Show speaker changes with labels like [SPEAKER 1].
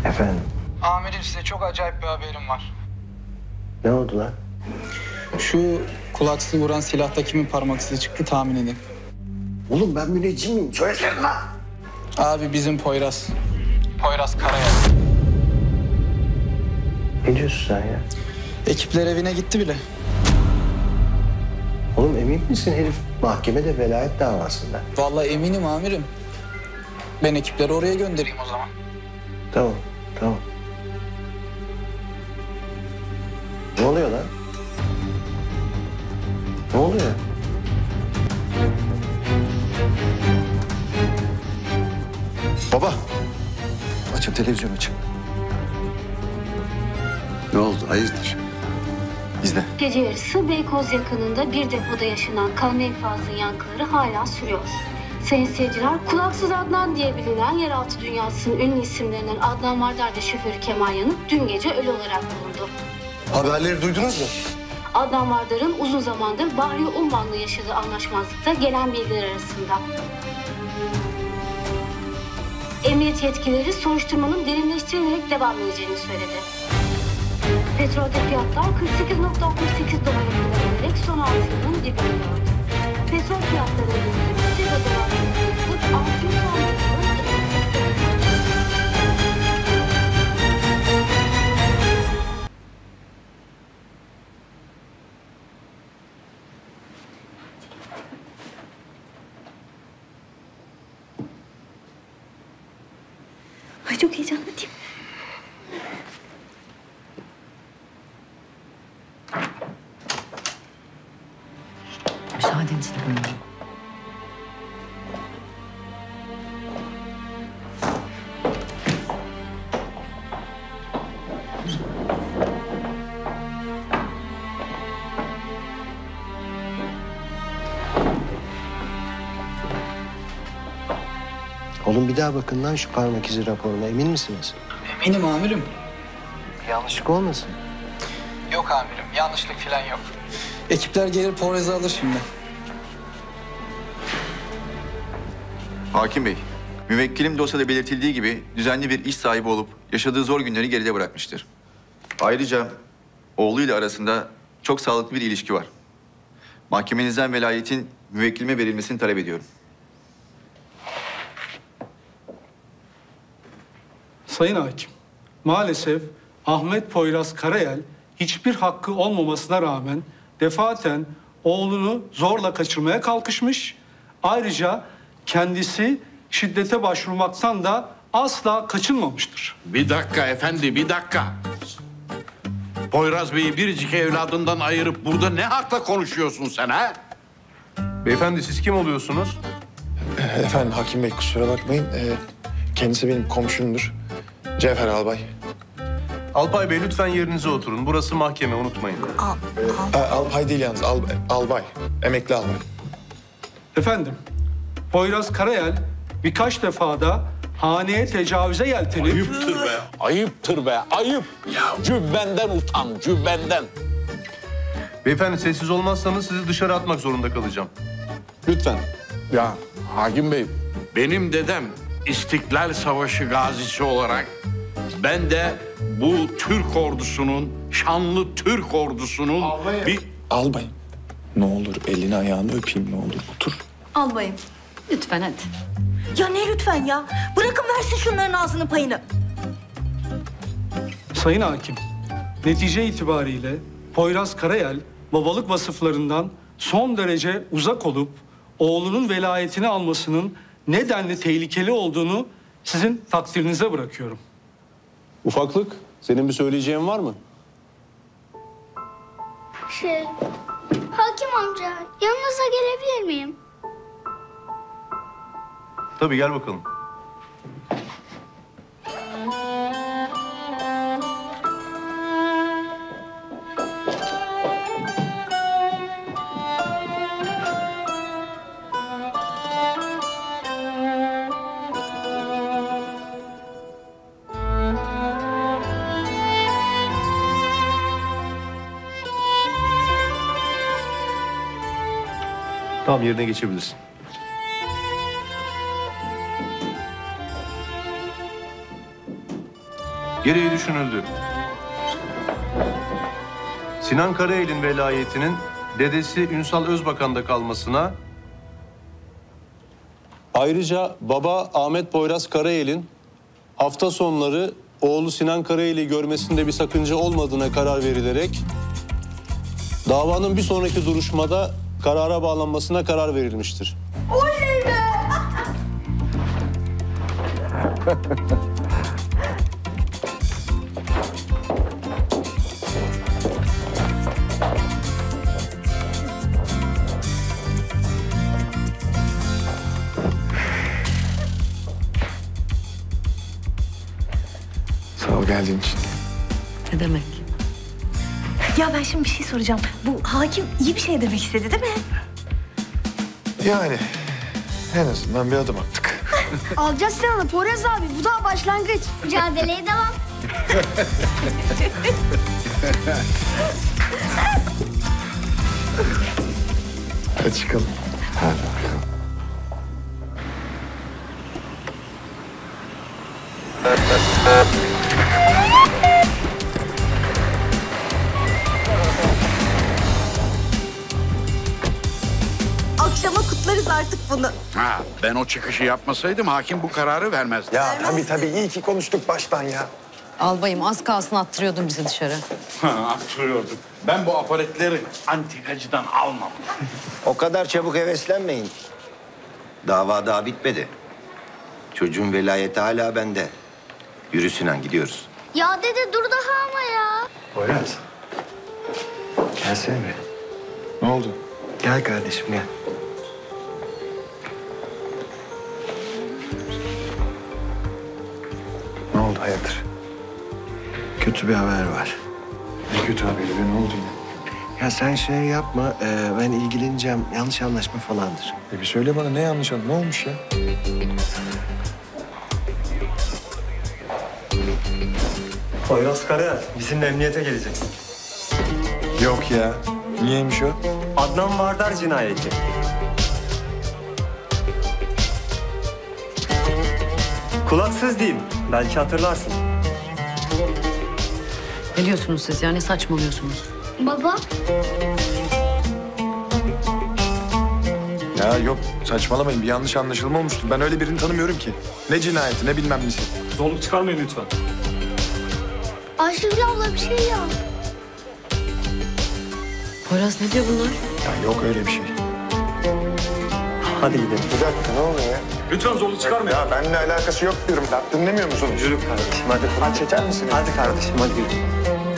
[SPEAKER 1] Efendim?
[SPEAKER 2] Amirim, size çok acayip bir haberim var.
[SPEAKER 1] Ne oldu lan?
[SPEAKER 2] Şu kulaksız vuran silahta kimin parmak izi çıktı tahmin edin.
[SPEAKER 1] Oğlum ben müneccim miyim? Söylesene lan!
[SPEAKER 2] Abi bizim Poyraz. Poyraz Karayel.
[SPEAKER 1] Ne diyorsun sen ya?
[SPEAKER 2] Ekipler evine gitti bile.
[SPEAKER 1] Oğlum emin misin herif mahkemede velayet davasında?
[SPEAKER 2] Vallahi eminim amirim. Ben ekipleri oraya göndereyim o zaman.
[SPEAKER 1] Tamam, tamam. Ne oluyor lan? Ne oluyor?
[SPEAKER 3] Baba. Açın televizyonu açın. Ne oldu? Hayırdır? İzle.
[SPEAKER 4] Gece yarısı Beykoz yakınında bir depoda yaşanan kan infazının yankıları hala sürüyor. Sayın seyirciler, Kulaksız Adnan diye bilinen yeraltı dünyasının ünlü isimlerinden Adnan Vardar ve şoförü Kemal Yanık dün gece ölü olarak bulundu.
[SPEAKER 3] Haberleri duydunuz mu?
[SPEAKER 4] Adnan Vardar'ın uzun zamandır Bahri Umman'la yaşadığı anlaşmazlıkta gelen bilgiler arasında. Emniyet yetkilileri soruşturmanın derinleştirilerek devam edeceğini söyledi. Petrolde fiyatlar 48.68 dolara kadar son 6 yılın dibini gördü. Petrol fiyatları yükselişi ve devam edilmesi 610 doların
[SPEAKER 5] Ay çok heyecanlı değil mi? Müsaadenizle buyurun.
[SPEAKER 1] Oğlum bir daha bakın lan şu parmak izi raporuna. Emin misiniz?
[SPEAKER 2] Eminim amirim.
[SPEAKER 1] Yanlışlık olmasın.
[SPEAKER 2] Yok amirim, yanlışlık falan yok. Ekipler gelir Poyraz'ı alır şimdi.
[SPEAKER 6] Hakim Bey, müvekkilim dosyada belirtildiği gibi düzenli bir iş sahibi olup yaşadığı zor günleri geride bırakmıştır. Ayrıca oğluyla arasında çok sağlıklı bir ilişki var. Mahkemenizden velayetin müvekkilime verilmesini talep ediyorum.
[SPEAKER 7] Sayın Hakim, maalesef Ahmet Poyraz Karayel hiçbir hakkı olmamasına rağmen defaten oğlunu zorla kaçırmaya kalkışmış. Ayrıca kendisi şiddete başvurmaktan da asla kaçınmamıştır.
[SPEAKER 8] Bir dakika efendi, bir dakika. Poyraz Bey'i biricik evladından ayırıp burada ne hakla konuşuyorsun sen ha?
[SPEAKER 9] Beyefendi siz kim oluyorsunuz?
[SPEAKER 3] Efendim Hakim Bey kusura bakmayın. Kendisi benim komşumdur. Cevher Albay.
[SPEAKER 9] Alpay Bey lütfen yerinize oturun. Burası mahkeme unutmayın.
[SPEAKER 3] Albay değil yalnız albay. Emekli albay.
[SPEAKER 7] Efendim, Poyraz Karayel birkaç defa da haneye tecavüze yeltenip...
[SPEAKER 8] Ayıptır be, ayıptır be, ayıp. Cübbenden utan, cübbenden.
[SPEAKER 9] Beyefendi sessiz olmazsanız sizi dışarı atmak zorunda kalacağım.
[SPEAKER 8] Lütfen. Ya Hakim Bey, benim dedem İstiklal Savaşı gazisi olarak ben de bu Türk ordusunun, şanlı Türk ordusunun bir...
[SPEAKER 3] Albay. Ne olur elini ayağını öpeyim ne olur otur.
[SPEAKER 5] Albayım. Lütfen hadi. Ya ne lütfen ya? Bırakın versin şunların ağzının payını.
[SPEAKER 7] Sayın Hakim, netice itibariyle Poyraz Karayel babalık vasıflarından son derece uzak olup oğlunun velayetini almasının nedenli tehlikeli olduğunu sizin takdirinize bırakıyorum.
[SPEAKER 9] Ufaklık, senin bir söyleyeceğin var mı?
[SPEAKER 10] Hakim amca, yanınıza gelebilir miyim?
[SPEAKER 9] Tabii gel bakalım. Tamam yerine geçebilirsin. Gereği düşünüldü. Sinan Karayel'in velayetinin dedesi Ünsal Özbakan'da kalmasına, ayrıca baba Ahmet Poyraz Karayel'in hafta sonları oğlu Sinan Karayel'i görmesinde bir sakınca olmadığına karar verilerek davanın bir sonraki duruşmada karara bağlanmasına karar verilmiştir.
[SPEAKER 5] Oley be!
[SPEAKER 3] Sağ ol geldiğin için.
[SPEAKER 5] Ne demek? Ya ben şimdi bir şey soracağım. Bu hakim iyi bir şey demek istedi değil mi?
[SPEAKER 3] Yani en azından bir adım attık.
[SPEAKER 10] Alacağız Sinan'ı Poyraz abi. Bu daha başlangıç. Mücadeleye devam.
[SPEAKER 3] Hadi çıkalım. Hadi bakalım.
[SPEAKER 5] Akşama kutlarız artık bunu.
[SPEAKER 8] Ha, ben o çıkışı yapmasaydım hakim bu kararı vermezdi.
[SPEAKER 3] Ya tabii iyi ki konuştuk baştan ya.
[SPEAKER 11] Albayım az kalsın attırıyordun bizi dışarı.
[SPEAKER 8] Attırıyordum. Ben bu apaletleri antikacıdan almam.
[SPEAKER 12] O kadar çabuk heveslenmeyin. Dava daha bitmedi. Çocuğun velayeti hala bende. Yürü Sinan, gidiyoruz.
[SPEAKER 10] Ya dede dur daha ama ya.
[SPEAKER 1] Poyraz. Gelsene be.
[SPEAKER 3] Ne oldu?
[SPEAKER 1] Gel kardeşim gel.
[SPEAKER 3] Ne oldu hayırdır?
[SPEAKER 1] Kötü bir haber var.
[SPEAKER 3] Ne kötü haberi be, ne oldu yine?
[SPEAKER 1] Ya sen şey yapma, ben ilgileneceğim. Yanlış anlaşma falandır.
[SPEAKER 3] Bir söyle bana ne yanlış anladın? Ne olmuş ya?
[SPEAKER 13] Poyraz Karayel, bizimle emniyete geleceksin.
[SPEAKER 3] Yok ya. Niyeymiş o?
[SPEAKER 13] Adnan Vardar cinayeti. Kulaksız diyeyim, belki hatırlarsın.
[SPEAKER 11] Ne diyorsunuz siz ya? Ne saçmalıyorsunuz?
[SPEAKER 10] Baba.
[SPEAKER 3] Ya yok saçmalamayın, bir yanlış anlaşılma olmuştur. Ben öyle birini tanımıyorum ki. Ne cinayeti ne bilmem nesi.
[SPEAKER 13] Zorluk çıkarmayın lütfen.
[SPEAKER 10] Ayşegül abla bir şey yap.
[SPEAKER 11] Poyraz ne diyor bunlar?
[SPEAKER 3] Ya yok öyle bir şey.
[SPEAKER 13] Hadi gidelim.
[SPEAKER 3] Bir dakika ne oluyor ya?
[SPEAKER 13] Lütfen zorluk çıkarmayın.
[SPEAKER 3] Ya benimle alakası yok diyorum. Dinlemiyor musunuz?
[SPEAKER 13] Yürü kardeşim hadi.
[SPEAKER 3] Hadi çeker misin?
[SPEAKER 13] Hadi kardeşim hadi yürü.